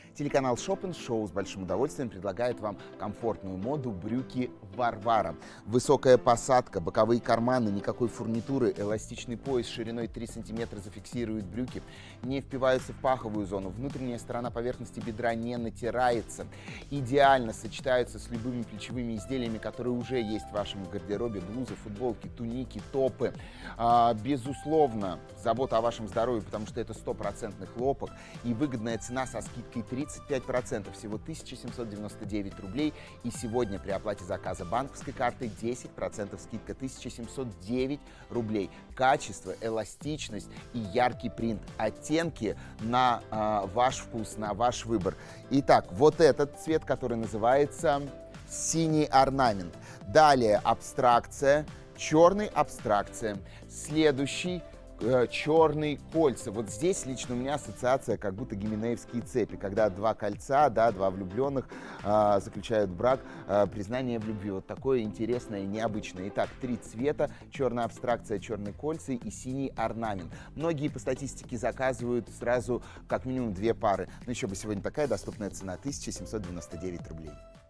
Телеканал Shop Show с большим удовольствием предлагает вам комфортную моду брюки Варвара. Высокая посадка, боковые карманы, никакой фурнитуры, эластичный пояс шириной 3 см зафиксирует брюки, не впиваются в паховую зону, внутренняя сторона поверхности бедра не натирается, идеально сочетаются с любыми плечевыми изделиями, которые уже есть в вашем гардеробе: блузы, футболки, туники, топы. Безусловно, забота о вашем здоровье, потому что это стопроцентный хлопок и выгодная цена со скидкой 35%, всего 1799 рублей. И сегодня при оплате заказа банковской картой 10% скидка, 1709 рублей. Качество, эластичность и яркий принт. Оттенки на ваш вкус, на ваш выбор. Итак, вот этот цвет, который называется синий орнамент. Далее абстракция, черный абстракция. Следующий черные кольца. Вот здесь лично у меня ассоциация, как будто гименеевские цепи, когда два кольца, да, два влюбленных заключают брак, признание в любви. Вот такое интересное, необычное. Итак, 3 цвета: черная абстракция, черные кольца и синий орнамент. Многие по статистике заказывают сразу как минимум 2 пары. Но еще бы сегодня такая доступная цена — 1799 рублей.